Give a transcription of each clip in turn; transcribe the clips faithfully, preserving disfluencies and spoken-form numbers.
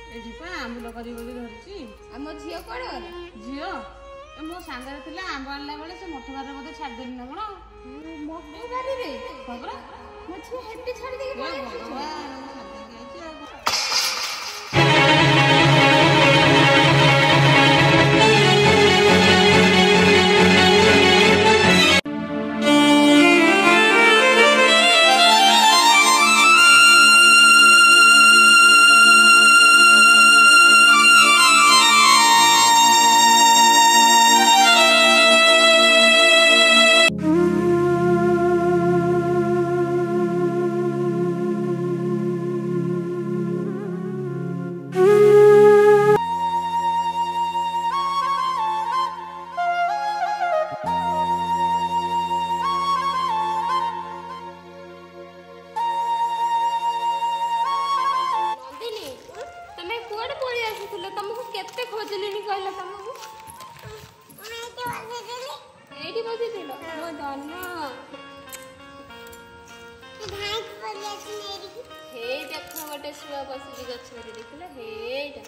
एठी पा आंबुल करी बोली धरची आ मो झियो कोड गला झियो ए मो सांगरे थिला आंब आनला बेले से मठ बारे मते छाड़ देली ना कोन मठ बारी रे खबरा मो झियो हेटी छाड़ दे के पळे भगवान तुमको केते खोजलिनी कहला तुमको एठी बसी थिलो मो धन हे देख गोटे शुआ बसी गछ रे देखला हेटा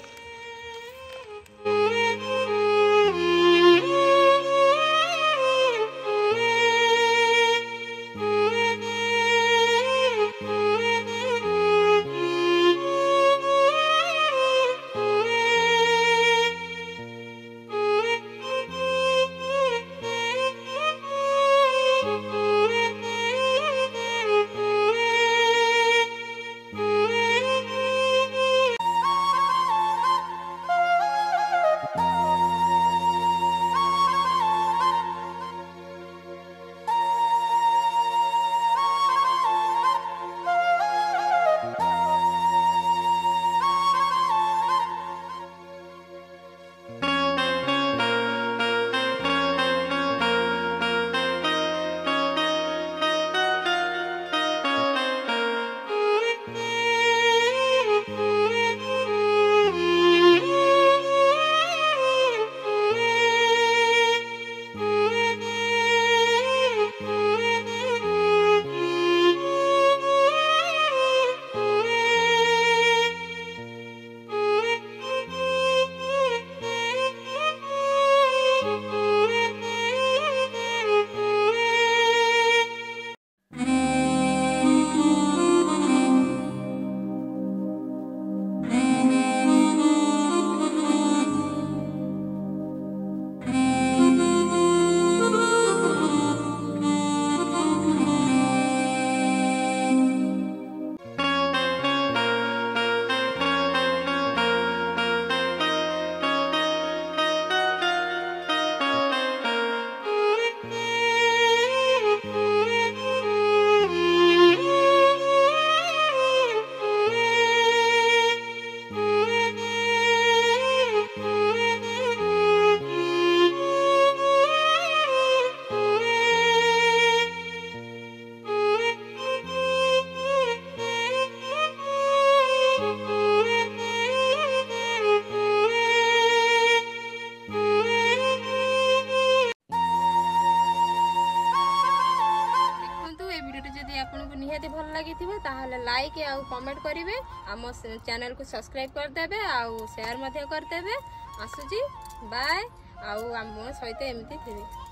निहाती भल लगी लाइक आउ कमेंट करेंगे आम चैनल को सब्सक्राइब करदे आउ शेयर करदे आसुची बाय आउ आम सहित एमती थे।